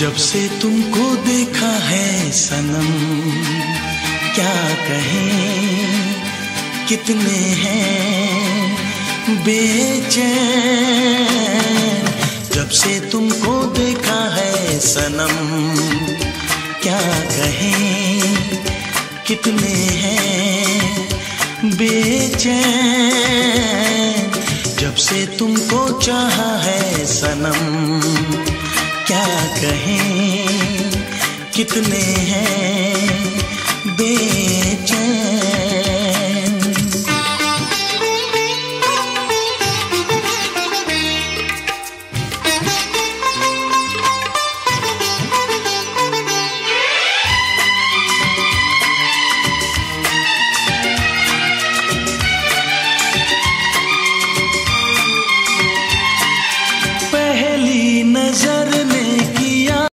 जब से तुमको देखा है सनम, क्या कहें कितने हैं बेचैन। जब से तुमको देखा है सनम, क्या कहें कितने हैं बेचैन। जब से तुमको चाहा है सनम, क्या कहें कितने हैं